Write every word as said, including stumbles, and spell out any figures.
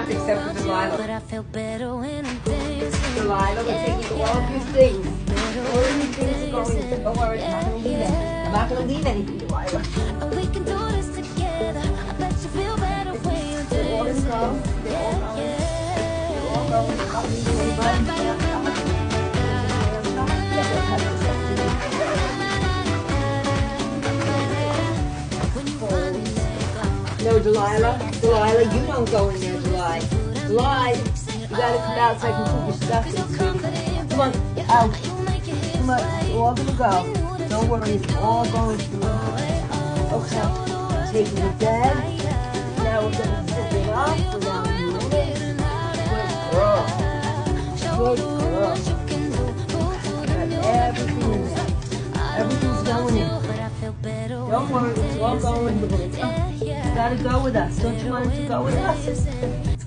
have to accept for Delilah. But I feel better when I'm dancing. Delilah, we're taking all of your things. All of your things are going. Don't worry, I'm not going to leave anything. I'm not going to leave anything, Delilah. And we can do this together. I bet you feel better when you're They're all going to go. They're all going. They're all going. I'm not leaving anybody. I'm not No, Delilah. Delilah, you don't go in there, Delilah. Delilah, you gotta come out so I can put your stuff in, sweetie. Come on, out. Come on, it's all gonna go. Don't worry, it's all going to go. Okay, taking the bed. Now we're gonna zip it up without moving. Good girl. Good girl. Got everything in there. Everything's going in. Don't worry, it's all going. You gotta go with us. Don't you want it to go with us?